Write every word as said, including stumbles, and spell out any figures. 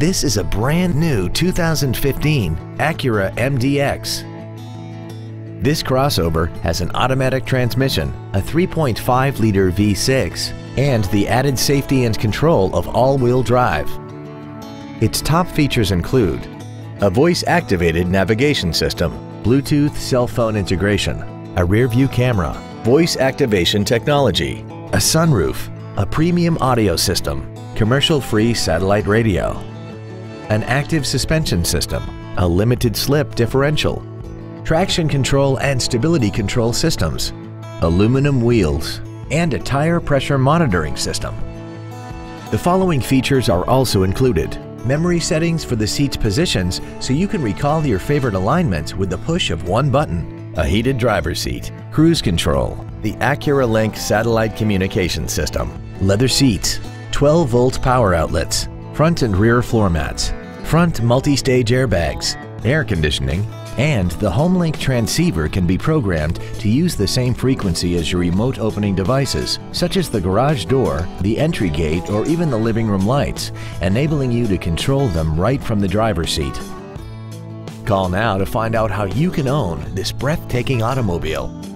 This is a brand new two thousand fifteen Acura M D X. This crossover has an automatic transmission, a three point five liter V six, and the added safety and control of all-wheel drive. Its top features include a voice-activated navigation system, Bluetooth cell phone integration, a rear-view camera, voice activation technology, a sunroof, a premium audio system, commercial-free satellite radio, an active suspension system, a limited slip differential, traction control and stability control systems, aluminum wheels, and a tire pressure monitoring system. The following features are also included: memory settings for the seat's positions so you can recall your favorite alignments with the push of one button, a heated driver's seat, cruise control, the Acura Link satellite communication system, leather seats, twelve volt power outlets, front and rear floor mats, front multi-stage airbags, air conditioning, and the HomeLink transceiver can be programmed to use the same frequency as your remote opening devices, such as the garage door, the entry gate, or even the living room lights, enabling you to control them right from the driver's seat. Call now to find out how you can own this breathtaking automobile.